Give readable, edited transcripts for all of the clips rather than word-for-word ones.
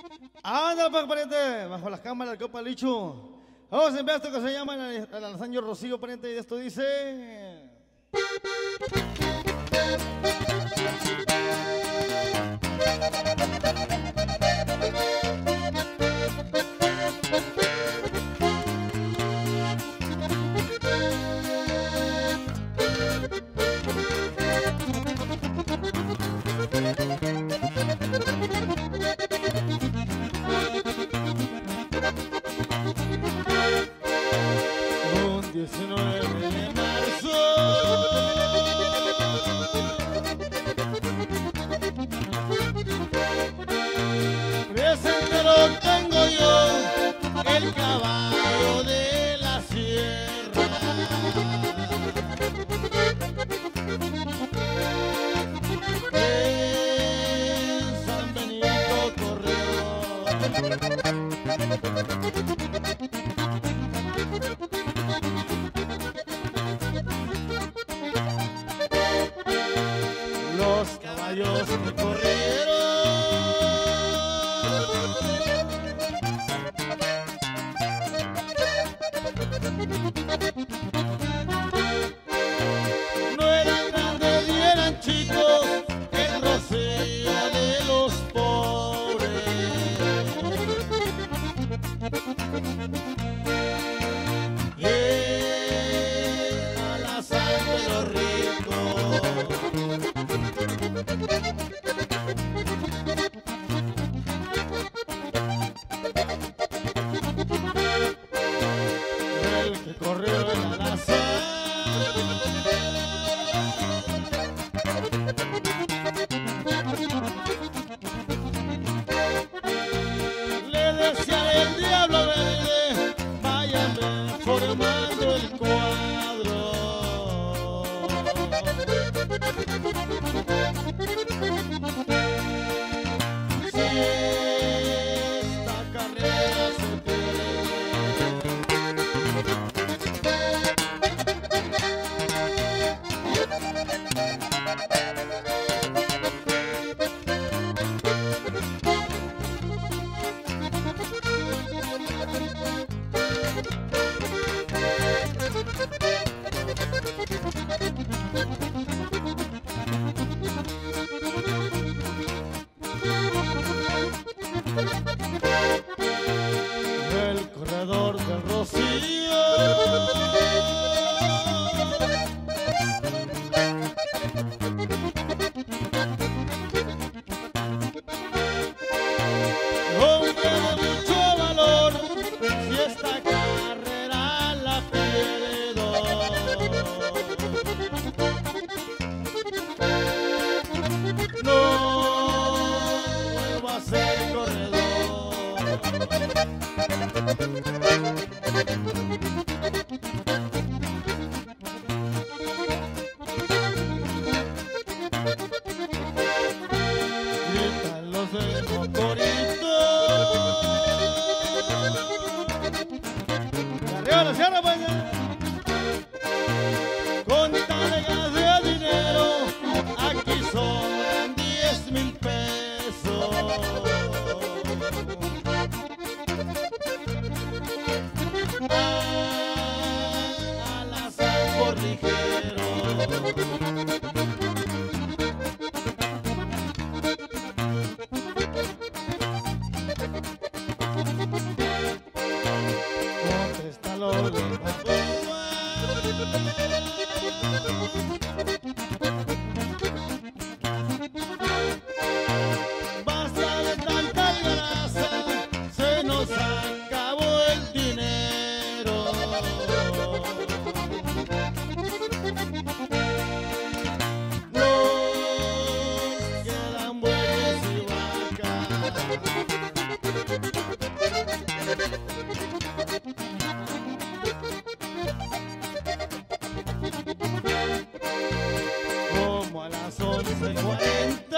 Anda, pues, pariente, bajo las cámaras del Copa Lichu. Vamos a enviar esto que se llama el Alazaño Rocío, pariente, y esto dice... Un 19 de marzo presente lo tengo yo, el caballo de la sierra. En San Benito Corredor. Los caballos que corrieron no eran grandes ni eran chicos, el rocío de los pobres. El alazán de los ricos. El que corrió el alazán le decía el diablo verde, váyame formando el cuadro. Si esta carrera se el corredor del Rocío hombre de mucho valor, si esta carrera la pierdo no vuelvo a ser corredor. Gritan los del motorito. Arriba la sierra, pues. Con tareas de dinero, aquí sobran 10,000 pesos. Alazán por ligero. Contéstalo de Papúa. Basta de tanta grasa, se nos acabó el dinero. Nos quedan bueyes y vacas. Como a las 11:40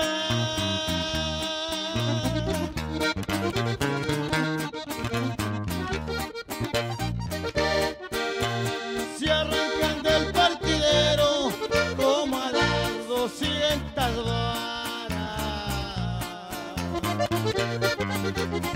se arrancan del partidero como a las 200 varas.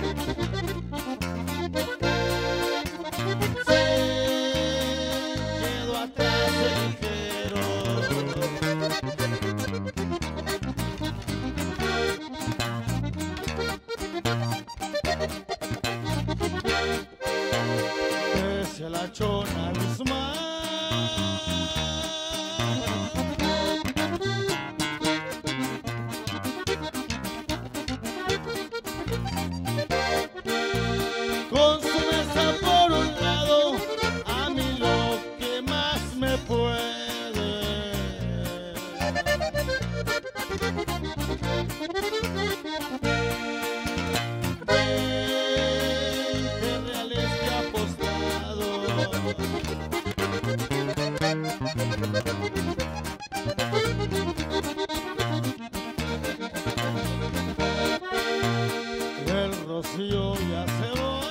Rocío ya se va.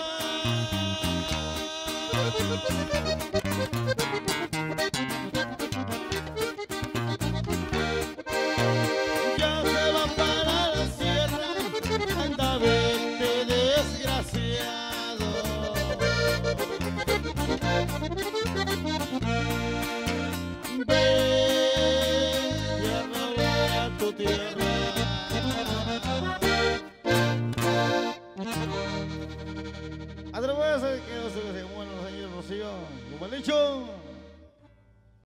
Ya se va para la sierra, anda vete desgraciado. Ve y arrabla a tu tierra. A través de que se muevan los años, Rocío, como han dicho.